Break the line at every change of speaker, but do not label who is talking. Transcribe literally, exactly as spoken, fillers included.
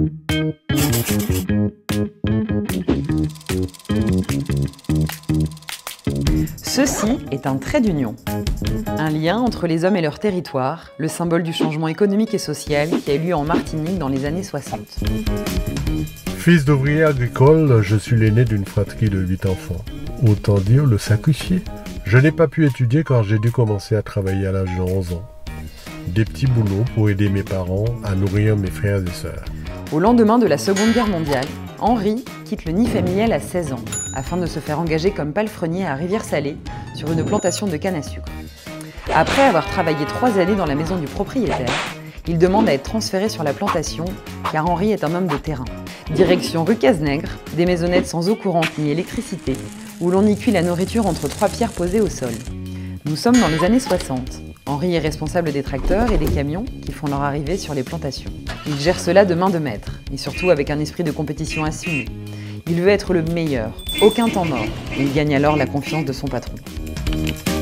Ceci est un trait d'union, un lien entre les hommes et leur territoire, le symbole du changement économique et social qui a eu lieu en Martinique dans les années soixante.
Fils d'ouvrier agricole, je suis l'aîné d'une fratrie de huit enfants. Autant dire le sacrifié. Je n'ai pas pu étudier car j'ai dû commencer à travailler à l'âge de onze ans. Des petits boulots pour aider mes parents à nourrir mes frères et sœurs.
Au lendemain de la Seconde Guerre mondiale, Henri quitte le nid familial à seize ans, afin de se faire engager comme palefrenier à Rivière-Salée sur une plantation de canne à sucre. Après avoir travaillé trois années dans la maison du propriétaire, il demande à être transféré sur la plantation, car Henri est un homme de terrain. Direction rue Cazenègre, des maisonnettes sans eau courante ni électricité, où l'on y cuit la nourriture entre trois pierres posées au sol. Nous sommes dans les années soixante. Henri est responsable des tracteurs et des camions qui font leur arrivée sur les plantations. Il gère cela de main de maître, et surtout avec un esprit de compétition assumé. Il veut être le meilleur, aucun temps mort, et il gagne alors la confiance de son patron.